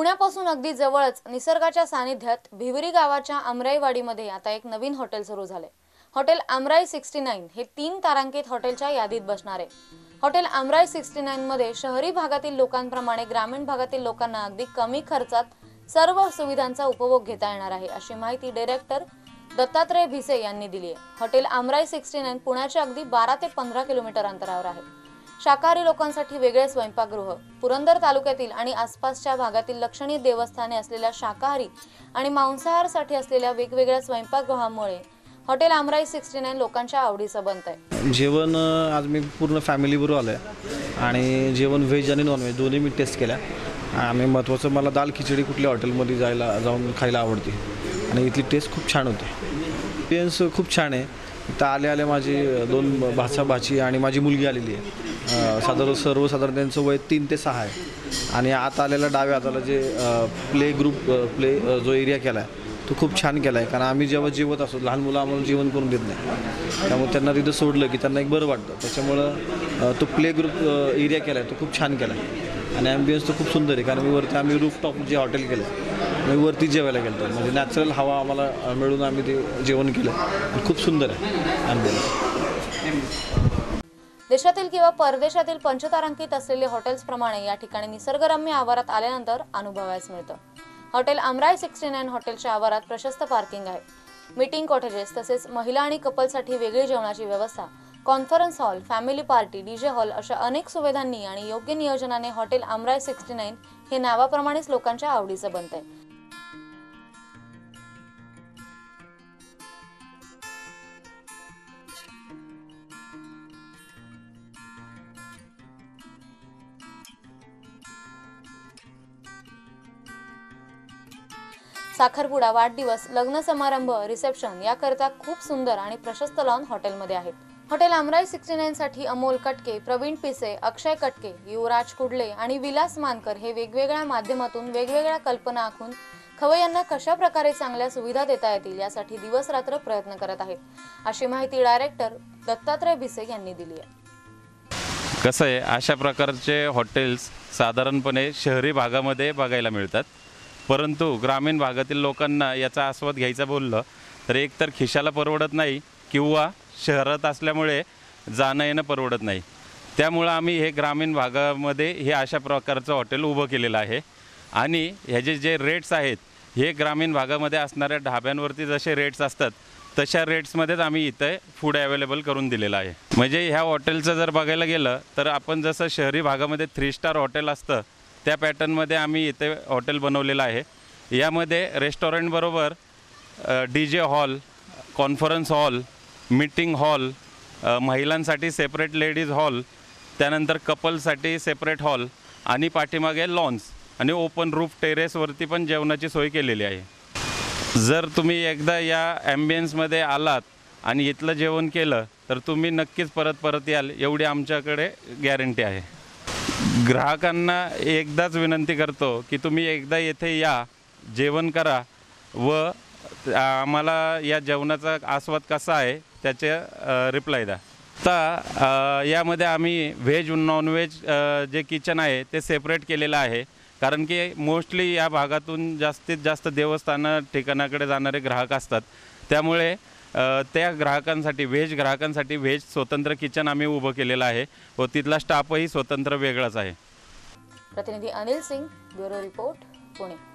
पुण्यापासून अगदी जवळच निसर्गाच्या सानिध्यात भिवरी गावाच्या आमराईवाडीमध्ये आता एक नवीन हॉटेल सुरू झाले। हॉटेल आमराई 69 हे 3 तारांकित हॉटेलच्या यादीत बसणार आहे। हॉटेल आमराई 69 मध्ये शहरी भागातील लोकांप्रमाणे ग्रामीण भागातील लोकांना अगदी कमी खर्चात सर्व सुविधांचा उपभोग घेता येणार आहे, अशी माहिती डायरेक्टर दत्तात्रय भिसे यांनी दिली आहे। हॉटेल आमराई 69 पुण्याच्या अगदी 12 ते 15 किलोमीटर अंतरावर आहे। शाकाहारी लोकांसाठी वेगळे स्वयंपाकगृह, पुरंदर तालुक्यातील आणि आसपासच्या भागातील लक्षणीय देवस्थाने असलेल्या शाकाहारी आणि मांसाहारसाठी असलेल्या वेगवेगळ्या स्वयंपाकगृहामुळे हॉटेल आमराई 69 लोकांच्या आवडीचं बनतंय। जेवण आज मी पूर्ण फॅमिली बरोबर आलोय आणि जेवण व्हेज आणि नॉन व्हेज दोन्ही मी टेस्ट केल्या आणि महत्त्वाचं मला दाल खिचडी कुठल्या हॉटेलमध्ये जाऊन खायला आवडते आणि इथली टेस्ट खूप छान होते। एक्सपिरियन्स खूप छान आहे। इथं आले माझी 2 भाची आणि माझी मुलगी आलेली आहे। सर्वसाधारण त्यांचं वय 3 ते 6 आहे आणि आत आलेला डाव्या हाताला जे प्ले जो एरिया केला आहे तो खूप छान केला आहे, कारण आम्ही जेव्हा जेवत असतो लहान मुलं आम्हाला जेवण करून देत नाही, त्यामुळे त्यांना तिथं सोडलं की त्यांना एक बरं वाटतं, त्याच्यामुळं तो प्ले ग्रुप एरिया केला आहे तो खूप छान केला आहे आणि ॲम्बियन्स तो खूप सुंदर आहे। कारण आम्ही रूफटॉप जे हॉटेल केलं आहे मी वरती जेवायला गेलो, म्हणजे नॅचरल हवा आम्हाला मिळून आम्ही ते जेवण केलं, खूप सुंदर आहे ॲम्बियन्स। देशातील किंवा परदेशातील पंचतारांकित असलेले हॉटेल्स प्रमाणे या ठिकाणी निसर्गरम्य आवारात आल्यानंतर अनुभवायला मिळतं। हॉटेल आमराई 69 हॉटेलच्या आवारात प्रशस्त पार्किंग आहे, मीटिंग कॉटेजेस तसेच महिला आणि कपलसाठी वेगळी जेवणाची व्यवस्था, conference hall, family party, DJ hall अशा अनेक सुविधांनी आणि योग्य नियोजनाने हॉटेल आमराई 69 हे नावाप्रमाणेच लोकांच्या आवडीचं बनतंय। साखरपुडा, वाढदिवस, लग्न समारंभ, रिसेप्शन याकरता खूप सुंदर आणि प्रशस्त लॉन हॉटेलमध्ये आहेत। हॉटेल आमराई 69 साठी अमोल कटके, प्रवीण पिसे, अक्षय कटके, युवराज कुडले आणि विलास मानकर हे वेगवेगळ्या माध्यमातून वेगवेगळ्या कल्पना आखून खवय्यांना कशा प्रकारे चांगल्या सुविधा देता येतील यासाठी दिवस रात्र प्रयत्न करत आहेत, अशी माहिती डायरेक्टर दत्तात्रय भिसे यांनी दिली आहे। कसं आहे, अशा प्रकारचे हॉटेल्स साधारणपणे शहरी भागामध्ये बघायला मिळतात, परंतु ग्रामीण भागातील लोकांना याचा आस्वाद घ्यायचा बोललं तर एकतर खिशाला परवडत नाही किंवा शहरात असल्यामुळे जाणं येणं परवडत नाही। त्यामुळं आम्ही हे ग्रामीण भागामध्ये हे अशा प्रकारचं हॉटेल उभं केलेलं आहे आणि ह्याचे जे रेट्स आहेत हे ग्रामीण भागामध्ये असणाऱ्या ढाब्यांवरती जसे रेट्स असतात तशा रेट्समध्येच आम्ही इथं फूड अवेलेबल करून दिलेलं आहे। म्हणजे ह्या हॉटेलचं जर बघायला गेलं तर आपण जसं शहरी भागामध्ये 3 स्टार हॉटेल असतं त्या पॅटर्नमध्ये आम्ही इथे हॉटेल बनवलेलं आहे। यामध्ये रेस्टॉरंटबरोबर DJ hall, conference hall, meeting hall, महिलांसाठी सेपरेट लेडीज हॉल, त्यानंतर कपलसाठी सेपरेट हॉल आणि पाठीमागे लॉन्स आणि ओपन रूफ टेरेसवरती पण जेवणाची सोय केलेली आहे। जर तुम्ही एकदा या ॲम्बियन्समध्ये आलात आणि इथलं जेवण केलं तर तुम्ही नक्कीच परत याल, एवढी आमच्याकडे गॅरंटी आहे। ग्राहकांना एकदाच विनंती करतो की तुम्ही एकदा येथे या, जेवण करा व आम्हाला या जेवणाचा आस्वाद कसा आहे त्याचे रिप्लाय द्या। आता यामध्ये आम्ही व्हेज नॉनव्हेज जे किचन आहे ते सेपरेट केलेलं आहे, कारण की मोस्टली या भागातून जास्तीत जास्त देवस्थानं ठिकाणाकडे जाणारे ग्राहक असतात, त्यामुळे त्या ग्राहकांसाठी व्हेज स्वतंत्र किचन आम्ही उभं केलेलं आहे व तिथला स्टाफही स्वतंत्र वेगळाच आहे। प्रतिनिधी अनिल सिंग, ब्युरो रिपोर्ट, पुणे।